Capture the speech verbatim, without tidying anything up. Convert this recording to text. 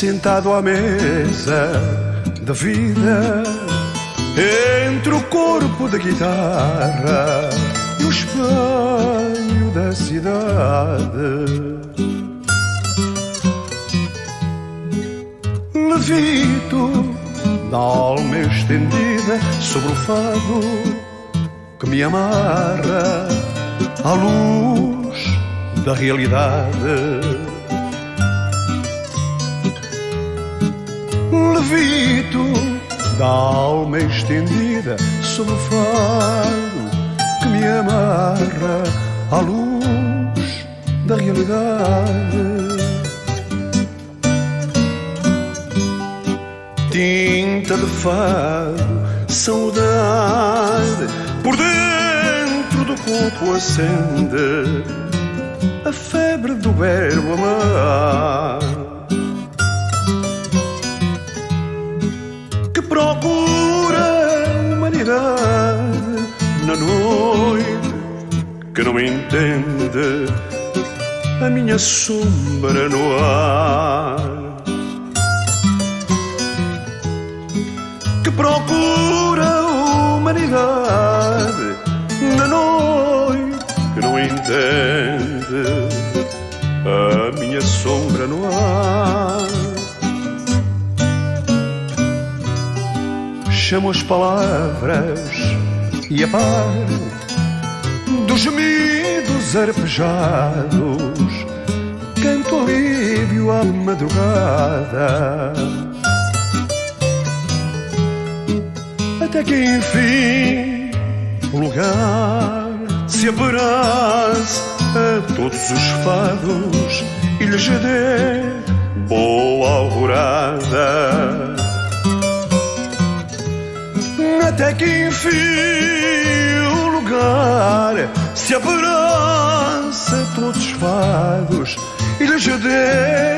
sentado à mesa da vida, entre o corpo da guitarra e o espelho da cidade. Levito da alma estendida sobre o fado que me amarra à luz da realidade. Levito da alma estendida sobre o fado que me amarra à luz da realidade. Tinta de fado, saudade, por dentro do corpo acende a febre do verbo amar, que procura a humanidade na noite que não entende a minha sombra no ar. Procura a humanidade na noite que não entende a minha sombra no ar. Chamo as palavras e a par dos gemidos arpejados, canto alívio à madrugada, até que enfim o lugar se abrace a todos os fados e lhes dê boa alvorada. Até que enfim o lugar se abrace a todos os fados e lhes dê